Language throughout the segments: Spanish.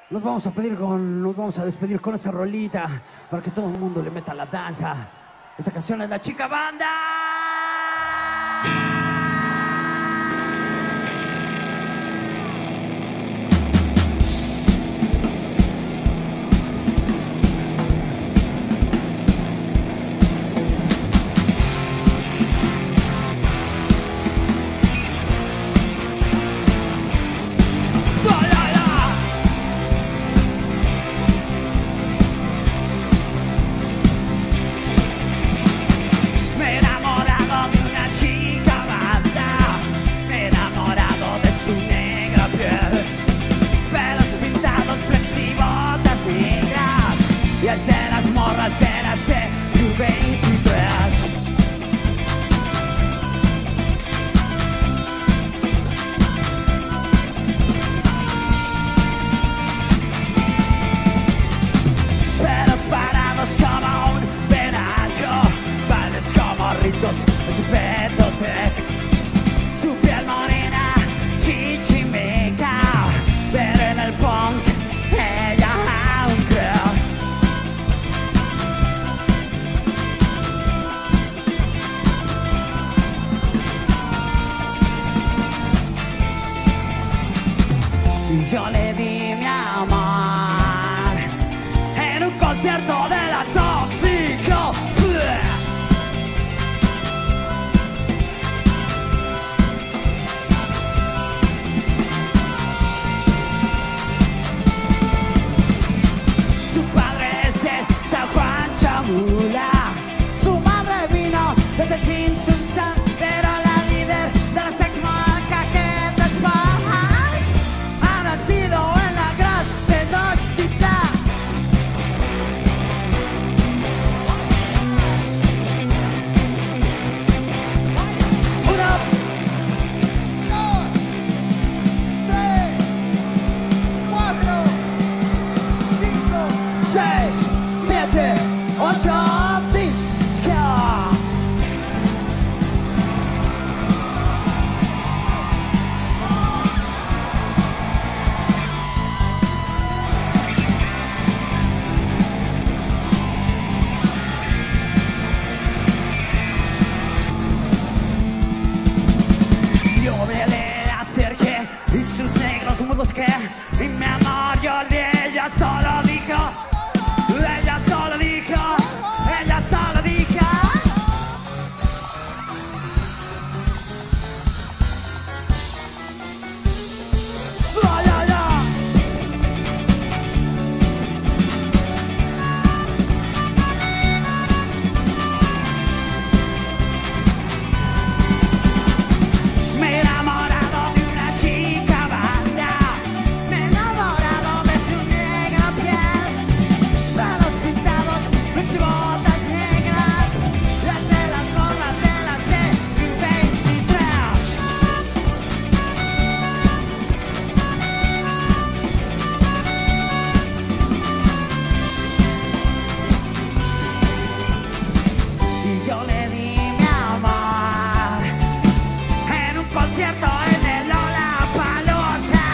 Nos vamos a despedir con esta rolita para que todo el mundo le meta la danza. Esta canción es La Chica Banda. Y es de las morras de la C23. Pelos parados como un penacho, bailes como ritos en su petotec. Su piel morena, chichimeca, pero en el punk ella aún cree. Yo le di mi amor en un concierto de la Tóxico. Su padre es el San Juan Chamula, su madre vino desde Chinchuncha, pero la líder de la secmaca que despaja ha nacido en la gran Tenochtitlan. Uno, dos, tres, cuatro, cinco, seis, siete, ocho, disco. Yo me le acerqué y sus negros muslos que y mi amor yo de ella solo dijo, ella solo dijo, ella solo dijo. Oh, yeah, yeah. Me he enamorado de una chica banda, me he enamorado de su negra piel, pelos pintados, y botas negras, las de las gorras de la C23. Y yo le di mi amor en un concierto en el Lollapalooza.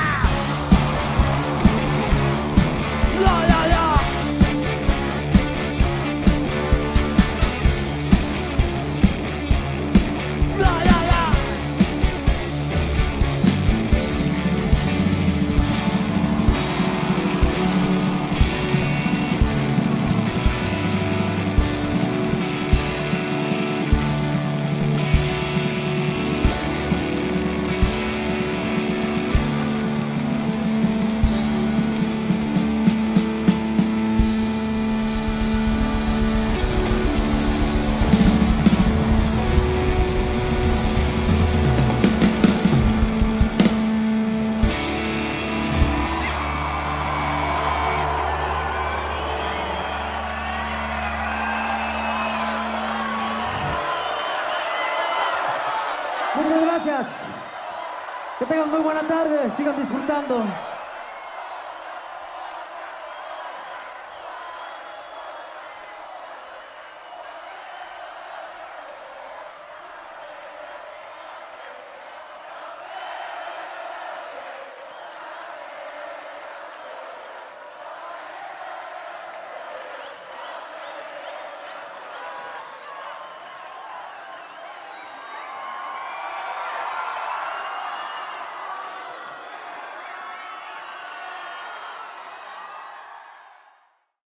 Muchas gracias. Que tengan muy buena tarde. Sigan disfrutando.